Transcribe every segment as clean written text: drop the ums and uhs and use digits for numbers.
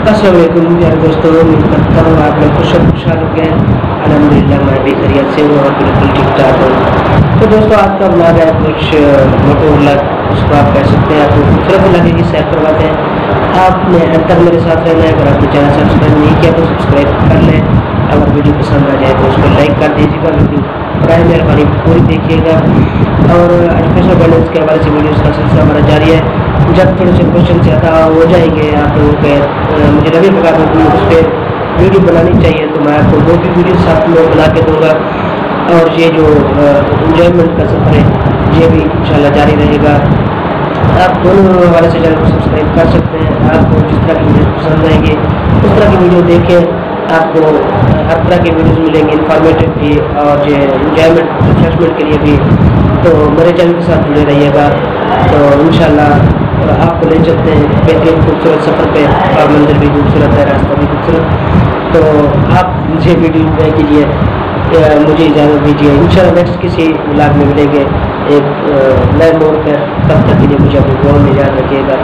अस्सलाम वालेकुम प्यारे दोस्तों, उम्मीद करता हूँ आप लोग खुशहाल हो गए। अल्हम्दुलिल्लाह मैं भी खैरियत से हूँ और बिल्कुल ठीक ठाक हूँ। तो दोस्तों आज का ब्लॉग है कुछ मोटो व्लॉग, उसको आप कह सकते हैं। आपको खूबसूरत लगेगी, सैर करवाते हैं। आपने अंत तक मेरे साथ रहना है। अगर आपने चैनल सब्सक्राइब नहीं किया तो सब्सक्राइब कर लें। अगर वीडियो पसंद आ जाए तो उसको लाइक कर दीजिएगा। वीडियो बराए मेहरबानी पूरी देखिएगा। और एजुकेशनल गाइडेंस के हवाले से वीडियोज़ का सिलसिला हमारा जारी है। जब थोड़े से क्वेश्चन ज़्यादा हो जाएंगे आप लोगों के, मुझे लगे प्रकार उस पर वीडियो बनानी चाहिए तो मैं आपको वो भी वीडियो साथ में बना के दूँगा। और ये जो इंजॉयमेंट का सफ़र है ये भी इंशाल्लाह जारी रहेगा। आप दोनों हवाले से चैनल को सब्सक्राइब कर सकते हैं। आपको जिस तरह की वीडियो पसंद आएंगे उस तरह की वीडियो देखें। आपको हर तरह की वीडियोज़ मिलेंगी, इन्फॉर्मेटिव भी और ये इंजॉयमेंट रिफ्रेशमेंट के लिए भी। तो मेरे चैनल के साथ जुड़े रहिएगा। तो इंशाल्लाह आपको ले चलते हैं बेहतरीन खूबसूरत सफ़र पे। और मंदिर भी खूबसूरत है, रास्ता भी खूबसूरत। तो आप मुझे वीडियो एंजॉय कीजिए, मुझे इजाज़त दीजिए। इंशाल्लाह नेक्स्ट किसी व्लॉग में मिलेंगे एक नए मोड़ पर। तब तक के लिए मुझे अपनी दुआ में याद रखिएगा।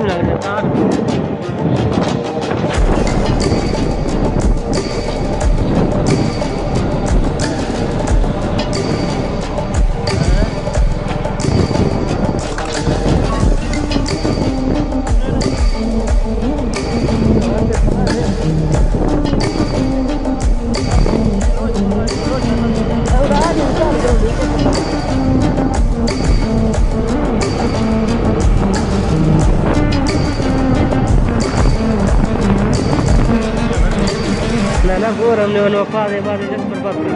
लग जाता है। Nah, gue orang ni apa deh, apa deh, berbalik.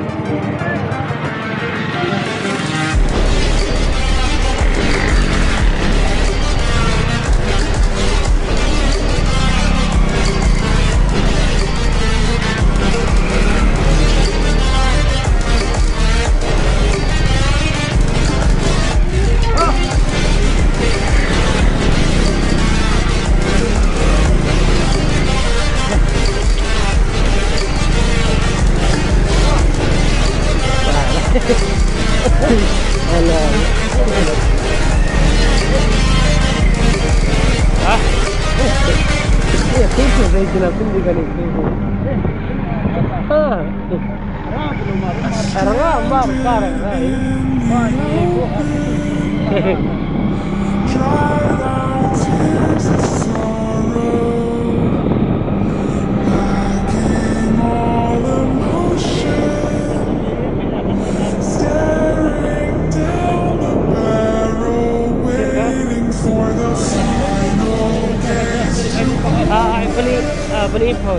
Beli pun.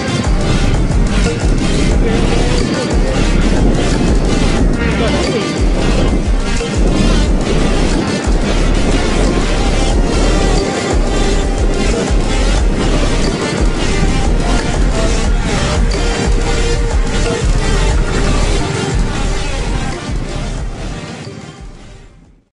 Thank you.